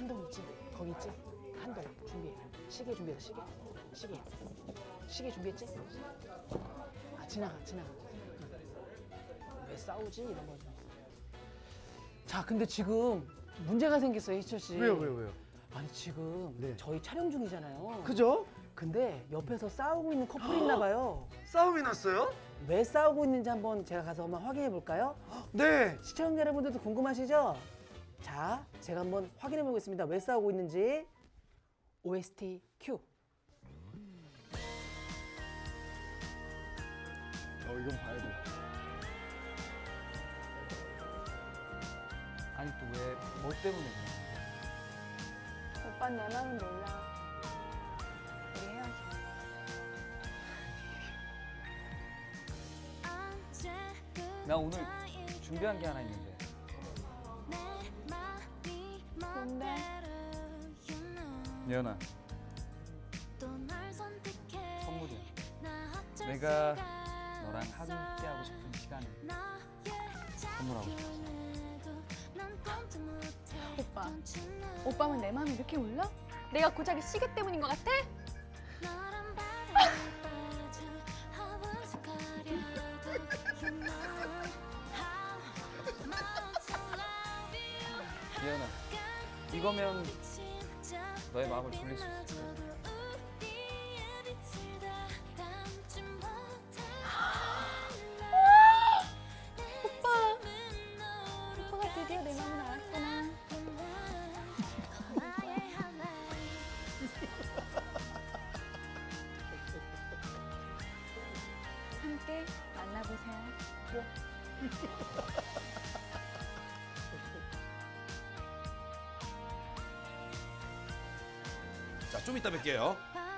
한동 있지? 거기 있지? 한동 준비해. 시계 준비해서 시계 준비했지? 아 지나가. 왜 싸우지 이런 거지. 자 근데 지금 문제가 생겼어요 희철 씨. 왜요? 아니 지금 네. 저희 촬영 중이잖아요. 그죠? 근데 옆에서 싸우고 있는 커플이 있나 봐요. 싸움이 났어요? 왜 싸우고 있는지 한번 제가 가서 한번 확인해 볼까요? 네. 시청자 여러분들도 궁금하시죠? 자, 제가 한번 확인해 보겠습니다. 왜 싸우고 있는지. OST 큐. 이건 봐야 돼. 아니 또 왜 뭐 때문에 그래? 오빠 내 마음은 몰라. 우리 헤어져. 나 오늘 준비한 게 하나 있는데. 뭔데? 예연아, 선물이야. 내가 너랑 함께하고 싶은 시간을 선물하고 싶어. 오빠만 내 마음이 이렇게 몰라? 내가 고작이 시계 때문인 것 같아? 예연아, 이거면 너의 마음을 돌릴 수 있을 거야. 오빠가 드디어 내 마음을 알았구나. 함께 만나보세요. 자, 좀 이따 뵐게요.